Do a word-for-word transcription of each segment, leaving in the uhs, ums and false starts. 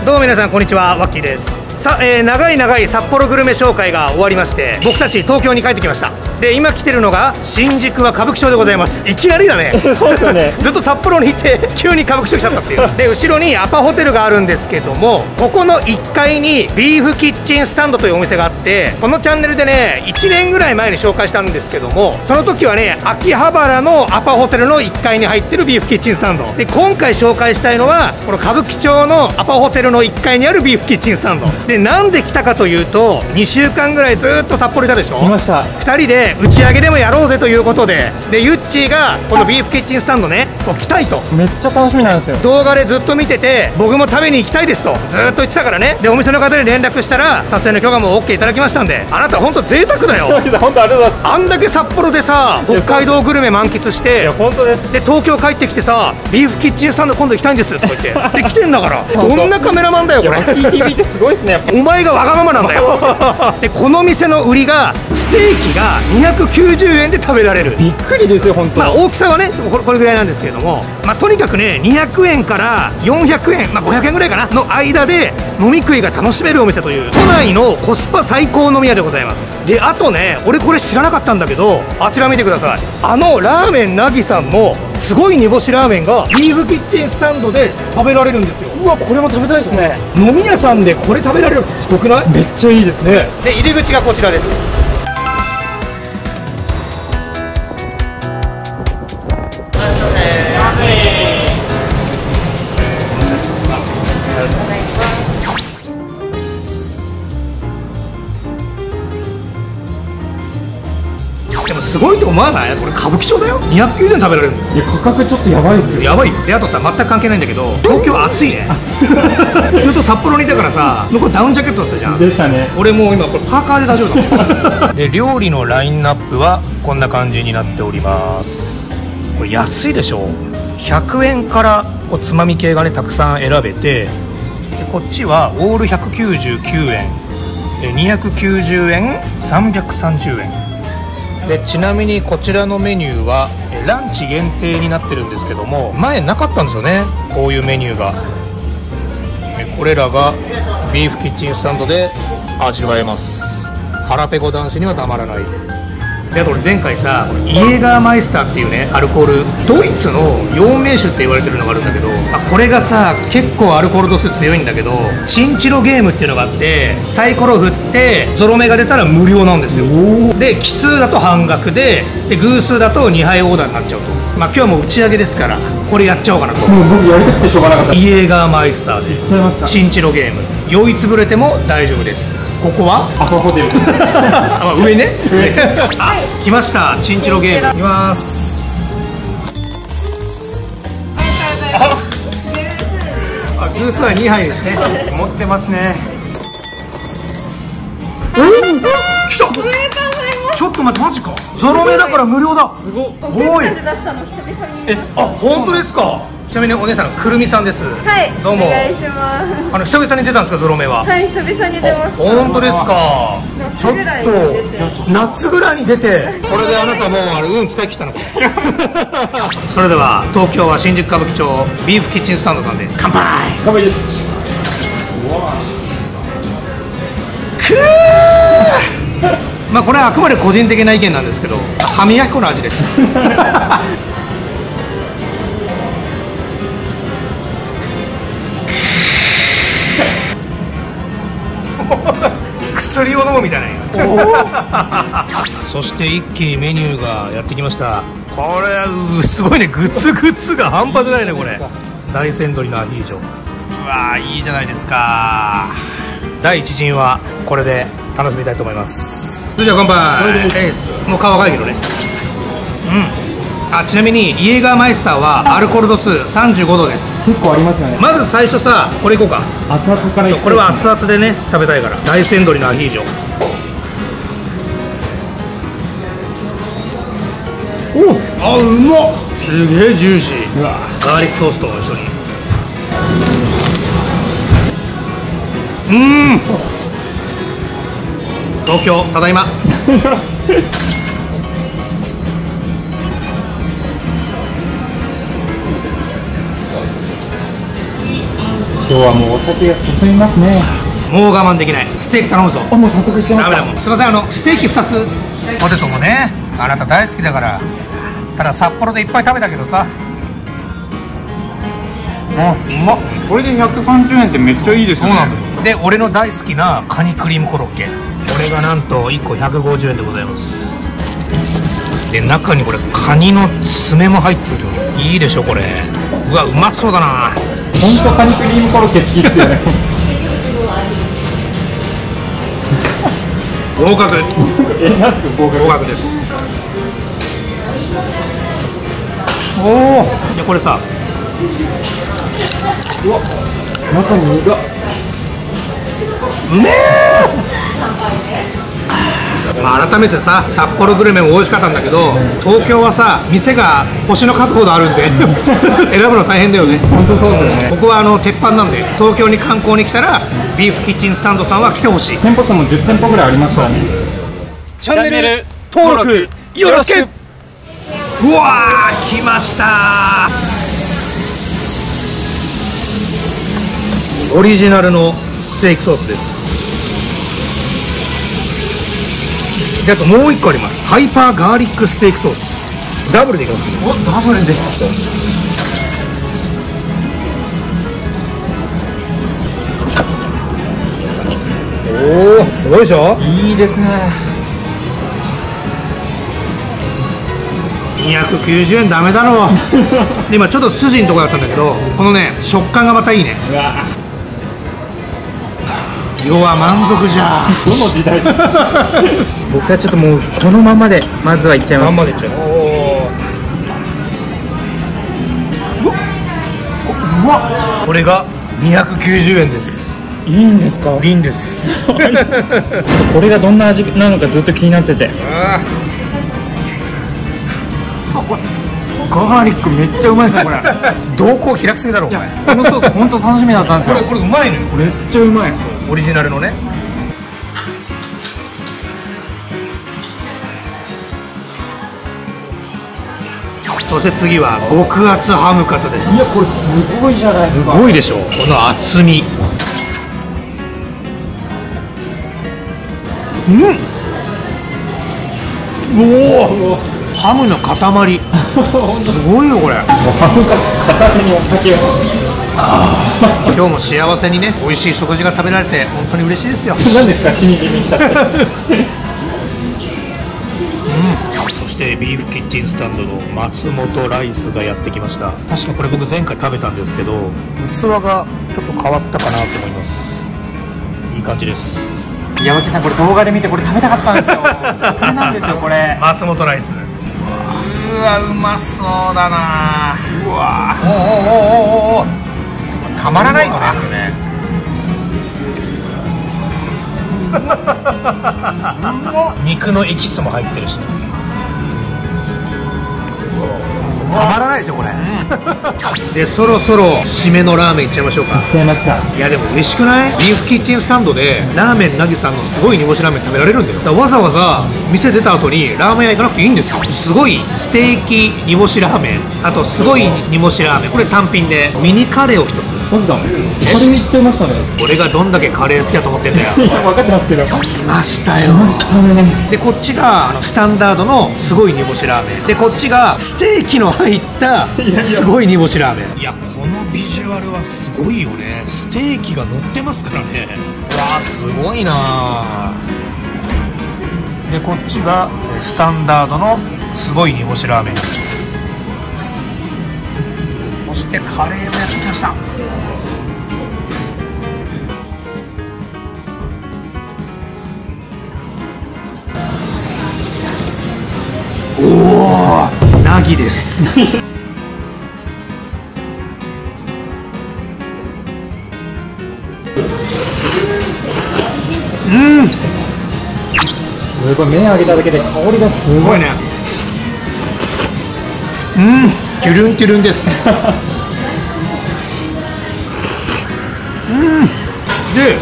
どうも皆さんこんにちは、ワッキーです。さあ、えー、長い長い札幌グルメ紹介が終わりまして、僕たち東京に帰ってきました。で、今来てるのが新宿は歌舞伎町でございます。いきなりだねそうですよねずっと札幌にいて急に歌舞伎町来ちゃったっていうで、後ろにアパホテルがあるんですけども、ここのいっかいにビーフキッチンスタンドというお店があって、このチャンネルでねいちねんぐらい前に紹介したんですけども、その時はね秋葉原のアパホテルのいっかいに入ってるビーフキッチンスタンドで、今回紹介したいのはこの歌舞伎町のアパホテルのいっかいにあるビーフキッチンスタンドで、なんで来たかというと、にしゅうかんぐらいずっと札幌いたでしょ。 来ました。 ふたりで打ち上げでもやろうぜということで、でゆっちーがこのビーフキッチンスタンドねこう来たいとめっちゃ楽しみなんですよ。 動画でずっと見てて、僕も食べに行きたいですとずっと言ってたからね。でお店の方に連絡したら撮影の許可も オーケー いただきましたんで、あなた本当贅沢だよ本当ありがとうございます。 あんだけ札幌でさ北海道グルメ満喫しいて、 や本当です。 で東京帰ってきてさビーフキッチンスタンド今度行きたいんですとか言ってで来てんだからどんなカメラマンだよこれ。 ティーティービー ってすごいですねやっぱ。 お前がわがままなんだよでこの店の売りがステーキがにひゃくきゅうじゅうえんで食べられる。 びっくりですよ本当。 まあ大きさはねこれ、これぐらいなんですけれども、まあ、とにかくねにひゃくえんからよんひゃくえん、まあ、ごひゃくえんぐらいかなの間で飲み食いが楽しめるお店という都内のコスパ最高飲み屋でございます。であとね俺これ知らなかったんだけど、あちら見てください。あのラーメンなぎさんのすごい煮干しラーメンがビーフキッチンスタンドで食べられるんですよ。 うわこれも食べたいですね。 飲み屋さんでこれ食べられるってすごくない？ めっちゃいいですね。 で入り口がこちらです。でもすごいと思わない？これ歌舞伎町だよ。にひゃくきゅうじゅうえん食べられるの。 いや価格ちょっとやばいですよ。 やばい。であとさ全く関係ないんだけど、東京暑いねずっと札幌にいたからさ、向こうダウンジャケットだったじゃん。 でしたね。 俺もう今これパーカーで大丈夫だもんで料理のラインナップはこんな感じになっております。これ安いでしょ。ひゃくえんからこうつまみ系がねたくさん選べて、でこっちはオールひゃくきゅうじゅうきゅうえんでにひゃくきゅうじゅうえんさんびゃくさんじゅうえんで、ちなみにこちらのメニューはランチ限定になってるんですけども、前なかったんですよねこういうメニューが。これらがビーフキッチンスタンドで味わえます。腹ペコ男子にはたまらない。であと俺前回さイエーガーマイスターっていうねアルコール、ドイツの陽明酒って言われてるのがあるんだけど、あこれがさ結構アルコール度数強いんだけど、チンチロゲームっていうのがあって、サイコロ振ってゾロ目が出たら無料なんですよ。で奇数だと半額で、で偶数だとにはいオーダーになっちゃうと。まあ今日も打ち上げですからこれやっちゃおうかなと。 もう僕やりたくてしょうがなかった。 イエーガーマイスターでいっちゃいますか。 チンチロゲーム、酔いつぶれても大丈夫です。ここはアパホテルあ上ねあ来ました、チンチロゲームいきます。あ偶数はにはいですね持ってますね。 来た。ちょっと待ってマジか。ゾロ目だから無料だ。 すごっ。 おい出したの久々に見ました。 あ本当ですか。ちなみにお姉さんくるみさんです。 はいどうも。 お願いします。 あの久々に出たんですかゾロ目は。 はい久々に出ました。 本当ですか。ちょっ夏ぐらいに出てと夏ぐらいに出て、これであなたもうあれ運使い切ったのかそれでは東京は新宿歌舞伎町ビーフキッチンスタンドさんで乾杯。 乾杯です。 くーまあこれはあくまで個人的な意見なんですけど、歯磨き粉の味です薬を飲むみたいなそして一気にメニューがやってきました。これうすごいね、グツグツが半端じゃないねこれ。大山鶏のアヒージョ、うわーいいじゃないですか。第一陣はこれで楽しみたいと思います。それじゃあ乾杯。エースもう皮がいいけどね。うん。あちなみにイエーガーマイスターはアルコール度数さんじゅうごどです。 結構ありますよね。 まず最初さこれいこうか。 熱々からいって。 これは熱々でね食べたいから。大山鶏のアヒージョ、おあうまっ、すげえジューシー。 うわガーリックトーストと一緒に。うーん東京ただいま今日はもうお酒が進みますね。 もう我慢できない。ステーキ頼むぞ。 あ、もう早速いっちゃいますか。 ダメだもん。すいません、あのステーキふたつ。ポテトもね、あなた大好きだから。ただ札幌でいっぱい食べたけどさ。 あ、うまっ。これでひゃくさんじゅうえんってめっちゃいいですね。 そうなんだ。で、俺の大好きなカニクリームコロッケ、これがなんといっこひゃくごじゅうえんでございます。で、中にこれカニの爪も入ってる。いいでしょこれ。うわ、うまそうだな。 ほんとカニクリームコロッケ好きっすよね。 合格。 え、なんすか合格。 合格です。おお。でこれさ、 うわ、中に身が。 うめえ。まあ改めてさ、札幌グルメも美味しかったんだけど、東京はさ、店が星の数ほどあるんで選ぶの大変だよね。 本当そうですよね。 僕はあの鉄板なんで、東京に観光に来たらビーフキッチンスタンドさんは来てほしい。 店舗数もじゅってんぽぐらいありますからね。 チャンネル登録よろしく。うわー、来ました。オリジナルのステーキソースです。であともういっこあります。ハイパーガーリックステーキソース。ダブルでいきますね。 お、ダブルできました。 おお、すごいでしょ。 いいですね。 にひゃくきゅうじゅうえんダメだろう。で今ちょっと筋のとこだったんだけど、このね食感がまたいいね。 うわ、 要は満足じゃ。 どの時代。 僕はちょっともうこのままでまずはいっちゃいます。 まんまでいっちゃう。 うわ、 これがにひゃくきゅうじゅうえんです。 いいんですか。 いいんです。 ちょっとこれがどんな味なのかずっと気になってて。 あガーリックめっちゃうまいですねこれ。 瞳孔開きすぎだろお前。 このソース本当楽しみだったんですよ。 これこれうまいのよ。 めっちゃうまい。 オリジナルのね。そして次は極厚ハムカツです。 いや、これすごいじゃないですすか。 ごいでしょこの厚み。うん。おお、ハムの塊。すごいよこれ。 ハムカツ片手にお酒を。 今日も幸せにね、美味しい食事が食べられて本当に嬉しいですよ。 何ですか、しみじみしちゃって。 そしてビーフキッチンスタンドの松本ライスがやってきました。確かこれ僕前回食べたんですけど、器がちょっと変わったかなと思います。いい感じです。 山木さん、これ動画で見てこれ食べたかったんですよ。これなんですよこれ。 松本ライス。うわ、うまそうだな。 うわ、 おおおおおお、たまらないよねこれね。肉のエキスも入ってるしね。たまらないでしょこれ。でそろそろ締めのラーメンいっちゃいましょうか。 いっちゃいますか。 いやでも嬉しくない？ビーフキッチンスタンドでラーメンなぎさんのすごい煮干しラーメン食べられるんだよ。だからわざわざ店出た後にラーメン屋行かなくていいんですよ。すごいステーキ煮干しラーメン、あとすごい煮干しラーメン、これ単品でミニカレーを一つ。 マキさん、カレーいっちゃいましたね。 俺がどんだけカレー好きだと思ってんだよ。 いや、分かってますけど。 来ましたよ。 したね。 でこっちがあのスタンダードのすごい煮干しラーメンで、こっちがステーキの入ったすごい煮干しラーメン。いやこのビジュアルはすごいよね。ステーキが乗ってますからね。うわーすごいな。でこっちがスタンダードのすごい煮干しラーメンです。そしてカレーもやってきました。おお、ナギです。うん、 すごい、麺上げただけで香りがすごい。 すごいね。うん、トゥルントゥルンです。うん、で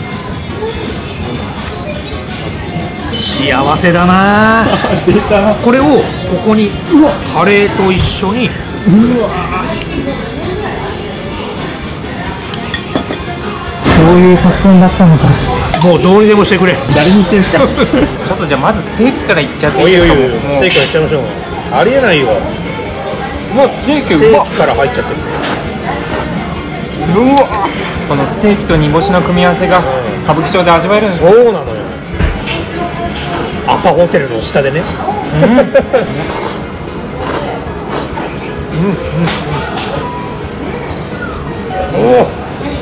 幸せだな。 出た。 これをここにカレーと一緒に。 うわ、 そういう作戦だったのか。 もうどうにでもしてくれ。 誰に言ってんすか。 ちょっとじゃあまずステーキからいっちゃっていおいおいおい、 いですか。もうステーキからいっちゃいましょう。ありえないよ。 うわステーキステうまっ。 ーキから入っちゃってる。 うわこのステーキと煮干しの組み合わせが歌舞伎町で味わえるんですよ。 そうなのよ。アパホテルの下でね。うん。うんうん。おお。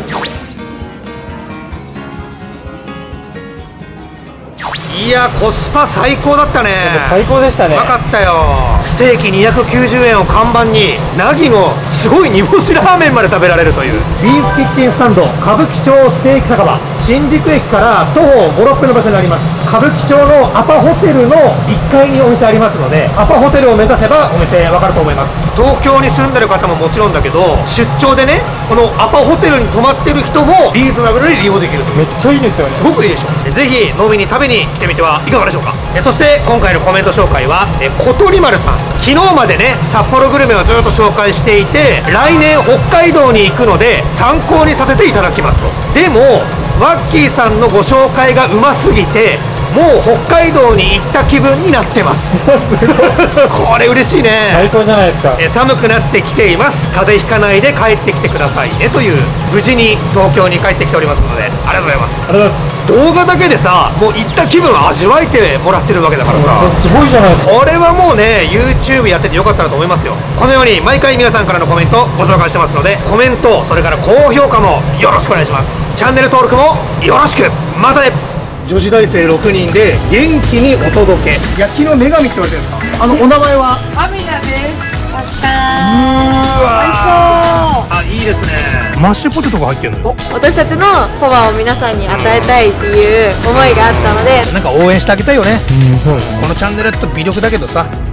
いや、コスパ最高だったね。 最高でしたね。 うまかったよ。ステーキにひゃくきゅうじゅうえんを看板に凪のすごい煮干しラーメンまで食べられるという。ビーフキッチンスタンド歌舞伎町ステーキ酒場、新宿駅から徒歩ご、ろっぷんの場所にあります。歌舞伎町のアパホテルのいっかいにお店ありますので、アパホテルを目指せばお店わかると思います。東京に住んでる方ももちろんだけど、出張でねこのアパホテルに泊まってる人もリーズナブルに利用できるという。 めっちゃいいですよね。 すごくいいでしょ。ぜひ飲みに食べに来てみてはいかがでしょうか。えそして今回のコメント紹介はえ小鳥丸さん。昨日までね札幌グルメをずっと紹介していて、来年北海道に行くので参考にさせていただきますと。でもワッキーさんのご紹介がうますぎてもう北海道に行った気分になってますこれ嬉しいね。 最高じゃないですか。 え寒くなってきています。風邪ひかないで帰ってきてくださいねという、無事に東京に帰ってきておりますのでありがとうございます。 ありがとうございます。 動画だけでさもう行った気分を味わえてもらってるわけだからさ、 すごいじゃないですか。 これはもうね YouTube やっててよかったなと思いますよ。このように毎回皆さんからのコメントご紹介してますので、コメントそれから高評価もよろしくお願いします。チャンネル登録もよろしく。またね。女子大生ろくにんで元気にお届け。焼きの女神って言われてるんですか。あのお名前は。 アミナです。やったうわー。 あ、いいですね。マッシュポテトが入ってるの。 私たちのパワーを皆さんに与えたいっていう思いがあったので、 なんか応援してあげたいよね。 うん、そうですね。 このチャンネルはちょっと微力だけどさ、